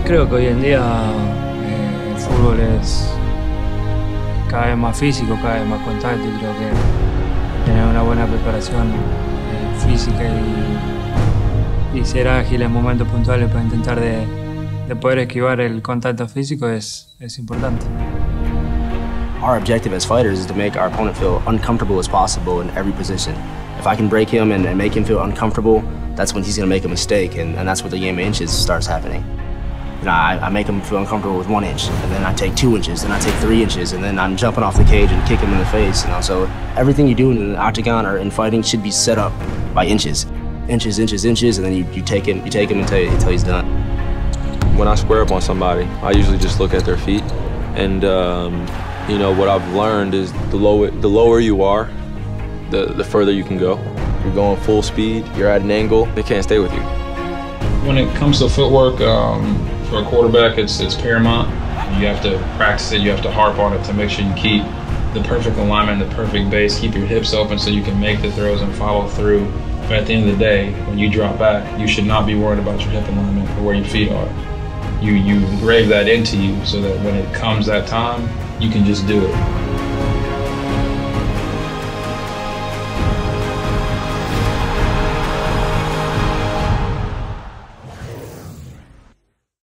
Creo que hoy en día el fútbol es cada vez más físico, cada vez más contacto, y creo que tener una buena preparación física y ser ágil en momentos puntuales para intentar de poder esquivar el contacto físico es importante. Our objective as fighters is to make our opponent feel uncomfortable as possible in every position. If I can break him and make him feel uncomfortable, that's when he's going to make a mistake, and that's where the game of inches starts happening. You know, I make him feel uncomfortable with 1 inch, and then I take 2 inches, then I take 3 inches, and then I'm jumping off the cage and kick him in the face. You know, so everything you do in an octagon or in fighting should be set up by inches, inches, inches, inches, and then you take him until he's done. When I square up on somebody, I usually just look at their feet, and you know, what I've learned is the lower you are, the further you can go. You're going full speed, you're at an angle, they can't stay with you. When it comes to footwork, for a quarterback, it's paramount. You have to practice it, you have to harp on it to make sure you keep the perfect alignment, the perfect base, keep your hips open so you can make the throws and follow through. But at the end of the day, when you drop back, you should not be worried about your hip alignment or where your feet are. You engrave that into you so that when it comes that time, you can just do it.